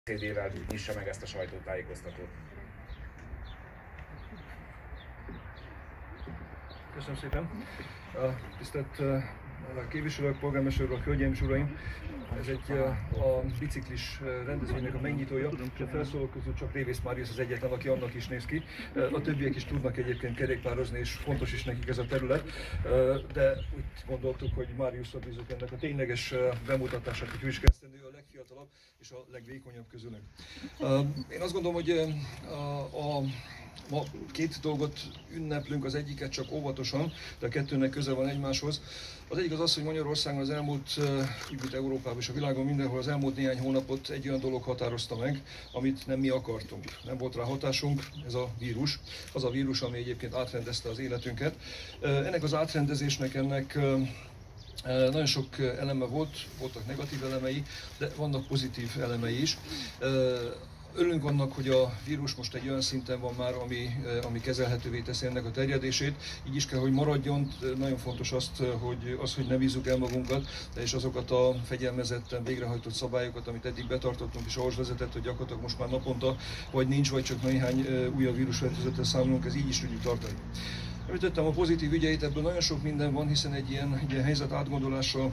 CD-vel nyissa meg ezt a sajtótájékoztatót. Köszönöm szépen. Tisztelt képviselők, polgármester urak, hölgyeim és uraim! Ez a biciklis rendezvénynek a megnyitója. A felszólók közül csak Révész Máriusz az egyetlen, aki annak is néz ki. A többiek is tudnak egyébként kerékpározni, és fontos is nekik ez a terület. De úgy gondoltuk, hogy Máriuszra bízunk ennek a tényleges bemutatását, hogy ő is kezdeni, ő a legfiatalabb és a legvékonyabb közülünk. Én azt gondolom, hogy ma két dolgot ünneplünk, az egyiket csak óvatosan, de a kettőnek köze van egymáshoz. Az egyik az, hogy Magyarországon az elmúlt, úgy mint Európában és a világon mindenhol az elmúlt néhány hónapot egy olyan dolog határozta meg, amit nem mi akartunk. Nem volt rá hatásunk, ez a vírus. Az a vírus, ami egyébként átrendezte az életünket. Ennek az átrendezésnek, nagyon sok eleme voltak negatív elemei, de vannak pozitív elemei is. Örülünk annak, hogy a vírus most egy olyan szinten van már, ami kezelhetővé teszi ennek a terjedését. Így is kell, hogy maradjon. Nagyon fontos hogy ne bízzuk el magunkat, és azokat a fegyelmezetten végrehajtott szabályokat, amit eddig betartottunk, és ahhoz vezetett, hogy gyakorlatilag most már naponta vagy nincs, vagy csak néhány újabb vírusfertőzöttel számolunk, ez így is tudjuk tartani. Említettem a pozitív ügyeit, ebből nagyon sok minden van, hiszen egy ilyen helyzet átgondolása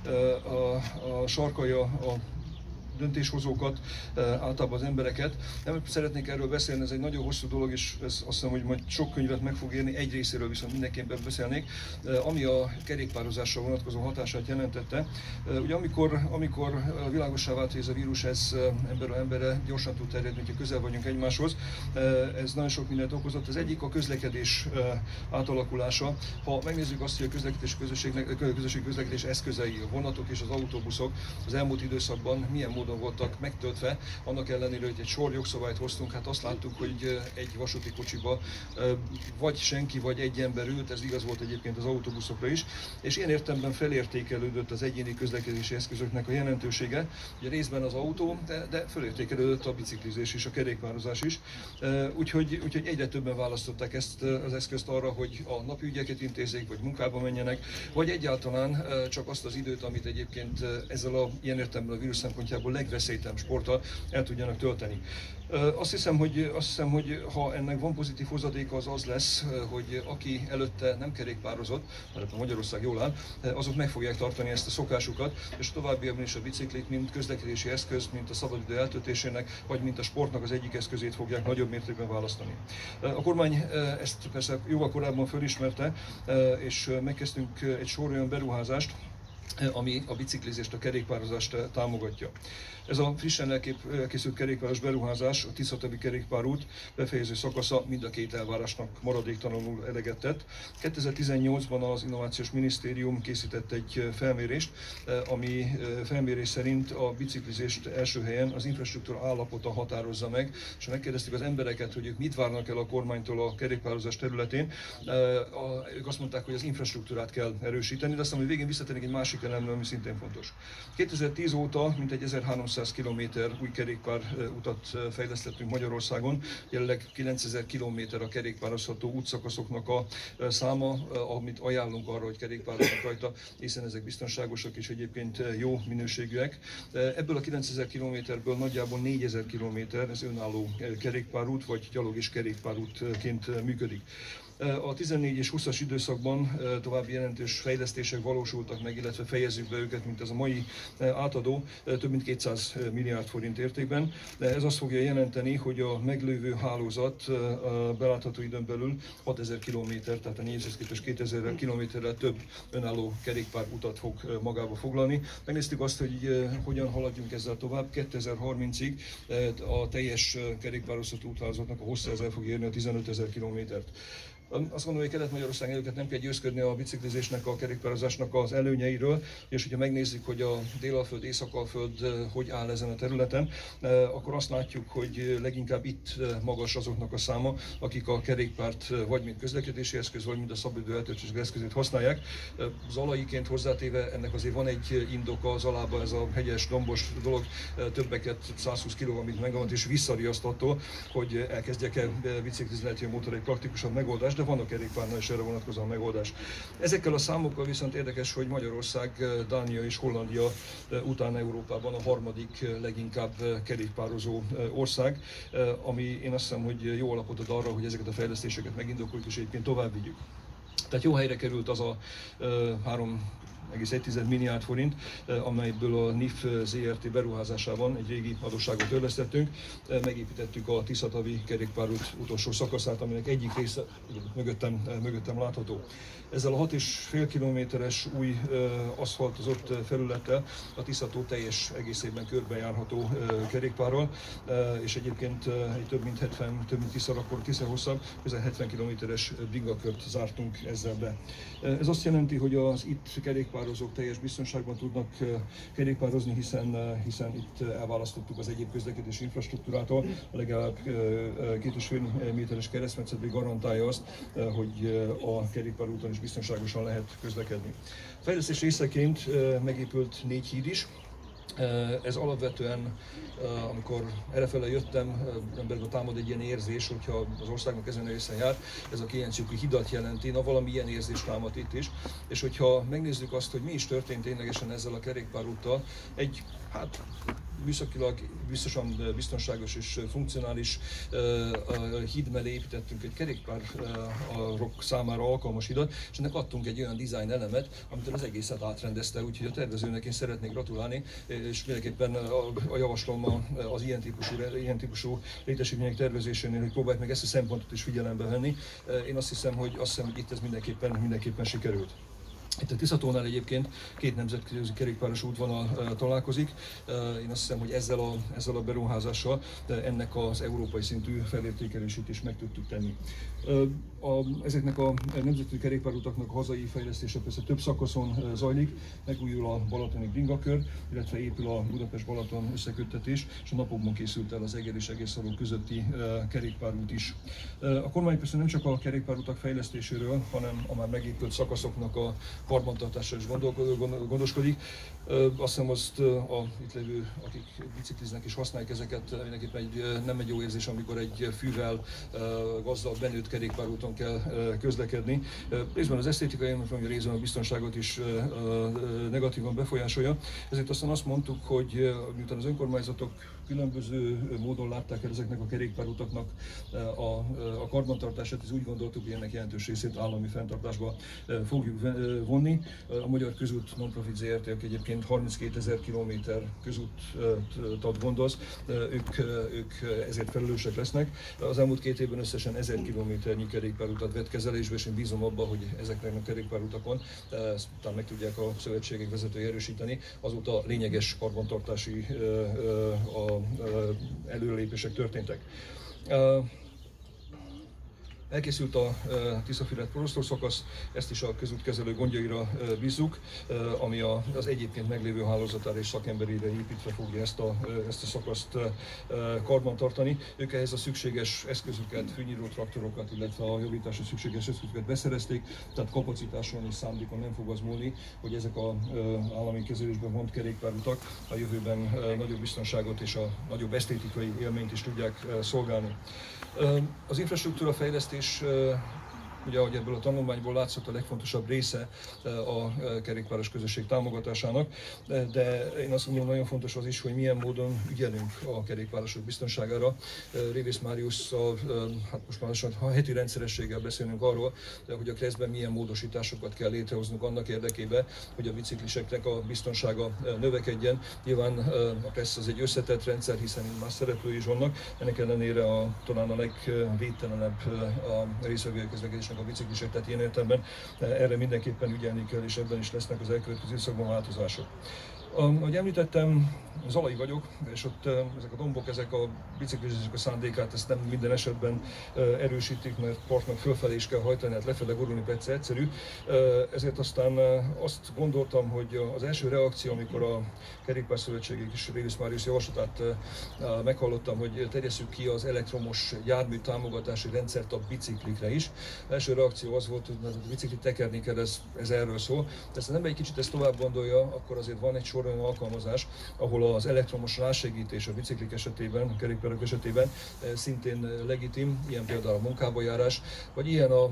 sarkalja a döntéshozókat, általában az embereket. Nem szeretnék erről beszélni, ez egy nagyon hosszú dolog, és ez azt hiszem, hogy majd sok könyvet meg fog érni, egy részéről viszont mindenképpen beszélnék, ami a kerékpározásra vonatkozó hatását jelentette. Ugye amikor világossá vált, hogy ez a vírus emberről emberre gyorsan tud terjedni, hogyha közel vagyunk egymáshoz, ez nagyon sok mindent okozott. Az egyik a közlekedés átalakulása. Ha megnézzük azt, hogy a közösségi közlekedés eszközei, a vonatok és az autóbuszok az elmúlt időszakban milyen módon voltak megtöltve, annak ellenére, hogy egy sor jogszabályt hoztunk, hát azt láttuk, hogy egy vasúti kocsiba vagy senki, vagy egy ember ült, ez igaz volt egyébként az autóbuszokra is, és ilyen értelemben felértékelődött az egyéni közlekedési eszközöknek a jelentősége, ugye részben az autó, de felértékelődött a biciklizés és a kerékpározás is, úgyhogy egyre többen választották ezt az eszközt arra, hogy a napi ügyeket intézzék, vagy munkába menjenek, vagy egyáltalán csak azt az időt, amit egyébként ezzel ilyen értelemben a vírus szempontjából legveszélytelen sporttal el tudjanak tölteni. Azt hiszem, hogy ha ennek van pozitív hozadéka, az lesz, hogy aki előtte nem kerékpározott, mert a Magyarország jól áll, azok meg fogják tartani ezt a szokásukat, és továbbiakban is a biciklit, mint közlekedési eszköz, mint a szabadidő eltöltésének, vagy mint a sportnak az egyik eszközét fogják nagyobb mértékben választani. A kormány ezt persze jóval korábban fölismerte, és megkezdtünk egy sor olyan beruházást, ami a biciklizést, a kerékpározást támogatja. Ez a frissen elkészült kerékpáros beruházás, a Tisza-Tebi kerékpárút befejező szakasza mind a két elvárásnak maradéktalanul eleget tett. 2018-ban az Innovációs Minisztérium készített egy felmérést, ami felmérés szerint a biciklizést első helyen az infrastruktúra állapota határozza meg, és megkérdeztük az embereket, hogy ők mit várnak el a kormánytól a kerékpározás területén. Ők azt mondták, hogy az infrastruktúrát kell erősíteni, de aztán, hogy végén visszatérnék egy másik elemre, ami szintén fontos. 2010 óta mintegy 1300 km új kerékpárutat fejlesztettünk Magyarországon, jelenleg 9000 km a kerékpározható útszakaszoknak a száma, amit ajánlunk arra, hogy kerékpároznak rajta, hiszen ezek biztonságosak és egyébként jó minőségűek. Ebből a 9000 kilométerből nagyjából 4000 km ez önálló kerékpárút vagy gyalog- és kerékpárútként működik. A 14 és 20-as időszakban további jelentős fejlesztések valósultak meg, illetve fejezzük be őket, mint ez a mai átadó, több mint 200 milliárd forint értékben. Ez azt fogja jelenteni, hogy a meglévő hálózat belátható időn belül 6000 km, tehát a 400 képest 2000 kilométerrel több önálló kerékpárutat fog magába foglalni. Megnéztük azt, hogy hogyan haladjunk ezzel tovább. 2030-ig a teljes kerékpározható úthálózatnak a hossza el fog érni a 15 000 kilométert. Azt gondolom, hogy Kelet-Magyarország előket nem kell győzködni a biciklizésnek, a kerékpározásnak az előnyeiről, és hogyha megnézzük, hogy a Délalföld, Észak-Alföld hogy áll ezen a területen, akkor azt látjuk, hogy leginkább itt magas azoknak a száma, akik a kerékpárt vagy mint közlekedési eszköz, vagy mint a szabadidő eltöltési eszközét használják. Zalaiként hozzátéve ennek azért van egy indoka, Zalában ez a hegyes, dombos dolog többeket 120 kg, amit megvan, és visszariaszt attól, hogy elkezdjek el biciklizni, lehet, hogy a motor egy praktikusabb megoldás, de illetve van a kerékpárnál is erre vonatkozóan megoldás. Ezekkel a számokkal viszont érdekes, hogy Magyarország, Dánia és Hollandia után Európában a harmadik leginkább kerékpározó ország, ami én azt hiszem, hogy jó alapot ad arra, hogy ezeket a fejlesztéseket megindokoljuk és egyébként tovább vigyük. Tehát jó helyre került az a 3,1 milliárd forint, amelyből a NIF ZRT beruházásában egy régi adósságot törlesztettünk. Megépítettük a Tiszatavi kerékpárút utolsó szakaszát, aminek egyik része mögöttem látható. Ezzel a 6,5 kilométeres új aszfaltozott felülettel a Tiszató teljes egészében körbejárható kerékpárral, és egyébként egy több mint Tisza hosszabb, közel 70 kilométeres bringakört zártunk ezzel be. Ez azt jelenti, hogy az itt kerékpározók teljes biztonságban tudnak kerékpározni, hiszen itt elválasztottuk az egyéb közlekedési infrastruktúrától. A legalább 2,5 méteres keresztmetszet garantálja azt, hogy a kerékpárúton is biztonságosan lehet közlekedni. A fejlesztés részeként megépült 4 híd is. Ez alapvetően, amikor errefele jöttem, emberben támad egy ilyen érzés, hogyha az országnak ezen a részen jár, ez a Kijencsyuki hidat jelenti, na valami ilyen érzés támad itt is. És hogyha megnézzük azt, hogy mi is történt ténylegesen ezzel a kerékpárúttal, egy műszakilag biztonságos és funkcionális híd mellé építettünk egy kerékpárok számára alkalmas hidat, és ennek adtunk egy olyan design elemet, amitől az egészet átrendezte, úgyhogy a tervezőnek én szeretnék gratulálni, és mindenképpen a javaslom az ilyen típusú létesítmények tervezésénél, hogy próbáljuk meg ezt a szempontot is figyelembe venni. Én azt hiszem, hogy itt ez mindenképpen sikerült. Itt a Tiszatónál egyébként 2 nemzetközi kerékpáros útvonal találkozik. Én azt hiszem, hogy ezzel a beruházással ennek az európai szintű felértékelését is meg tudtuk tenni. Ezeknek a nemzetközi kerékpárutaknak a hazai fejlesztése persze több szakaszon zajlik, megújul a balatoni bringakör, illetve épül a Budapest-Balaton összeköttetés, és a napokban készült el az Eger és Egészaló közötti kerékpárút is. A kormány persze nem csak a kerékpárutak fejlesztéséről, hanem a már megépült szakaszoknak a karbantartásra is gondoskodik. Azt hiszem, azt itt lévő, akik bicikliznek és használják ezeket, mindenképpen nem egy jó érzés, amikor egy fűvel gazdag, benőtt kerékpárúton kell közlekedni. Részben az esztétikai élmény, részben a biztonságot is negatívan befolyásolja. Ezért aztán azt mondtuk, hogy miután az önkormányzatok különböző módon látták el ezeknek a kerékpárutaknak a karbantartását, és úgy gondoltuk, hogy ennek jelentős részét állami fenntartásba fogjuk vonni. A Magyar Közút Nonprofit ZRT, aki egyébként 32 000 kilométer közútat gondoz, ők ezért felelősek lesznek. Az elmúlt 2 évben összesen 1000 kilométernyi kerékpárutat vett kezelésbe, és én bízom abban, hogy ezeknek a kerékpárutakon, ezt talán meg tudják a szövetségek vezetői erősíteni, azóta lényeges karbantartási előrelépések történtek. Elkészült a Tiszafüred-Poroszló szakasz, ezt is a közútkezelő gondjaira bízzuk, ami az egyébként meglévő hálózatára és szakemberére építve fogja ezt a szakaszt karban tartani. Ők ehhez a szükséges eszközöket, fűnyíró traktorokat, illetve a javításra szükséges eszközöket beszerezték, tehát kapacitáson és szándékon nem fog az múlni, hogy ezek az állami kezelésben vont kerékpárutak a jövőben nagyobb biztonságot és a nagyobb esztétikai élményt is tudják szolgálni. Az infrastruktúra fejlesztés, ugye ahogy ebből a tanulmányból látszott, a legfontosabb része a kerékpáros közösség támogatásának, de én azt gondolom, nagyon fontos az is, hogy milyen módon ügyelünk a kerékpárosok biztonságára. Révész Máriusszal, most már lassan heti rendszerességgel beszélünk arról, hogy a KRESZ-ben milyen módosításokat kell létrehoznunk annak érdekében, hogy a bicikliseknek a biztonsága növekedjen. Nyilván a KRESZ az egy összetett rendszer, hiszen más szereplői is vannak, ennek ellenére talán a legvédtelenebb a részvevői közlekedésnek a biciklisek, tehát ilyen értelemben erre mindenképpen ügyelni kell, és ebben is lesznek az elkövetkező időszakban változások. Ahogy említettem, Zalai vagyok, és ott ezek a dombok, ezek a biciklizések a szándékát, ezt nem minden esetben erősítik, mert partnak fölfelé is kell hajtani, hát lefele gurulni persze egyszerű. Ezért aztán azt gondoltam, hogy az első reakció, amikor a kerékpárszövetségek és Révész Máriusz javaslatát meghallottam, hogy terjesszük ki az elektromos jármű támogatási rendszert a biciklikre is. Az első reakció az volt, hogy a biciklit tekerni kell, ez erről szól. De ha nem egy kicsit ezt tovább gondolja, akkor azért van egy sor olyan alkalmazás, ahol az elektromos rásegítés a biciklik esetében, a kerékpárok esetében szintén legitim, ilyen például a munkába járás, vagy ilyen a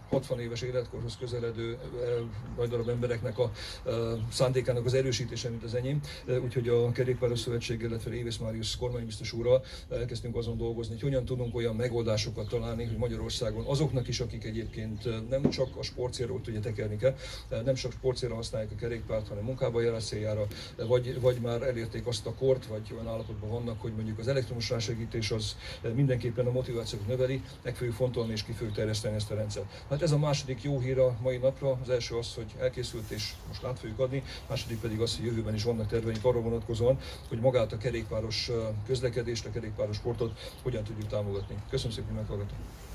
60 éves életkorhoz közeledő nagy darab embereknek a szándékának az erősítése, mint az enyém. Úgyhogy a Kerékpáros Szövetséggel, illetve Évész Máriusz kormánybiztos úrral elkezdtünk azon dolgozni, hogy hogyan tudunk olyan megoldásokat találni, hogy Magyarországon azoknak is, akik egyébként nem csak a sportcélra, ott ugye tekerni kell, nem csak sportcélra használják a kerékpárt, hanem munkába járás céljára, vagy már elérték azt a kort, vagy olyan állapotban vannak, hogy mondjuk az elektromos rásegítés az mindenképpen a motivációt növeli, meg fogjuk fontolni és ki fogjuk terjeszteni ezt a rendszert. Hát ez a második jó hír a mai napra. Az első az, hogy elkészült és most át fogjuk adni, második pedig az, hogy jövőben is vannak terveink arra vonatkozóan, hogy magát a kerékpáros közlekedést, a kerékpáros sportot hogyan tudjuk támogatni. Köszönöm szépen, hogy meghallgattak.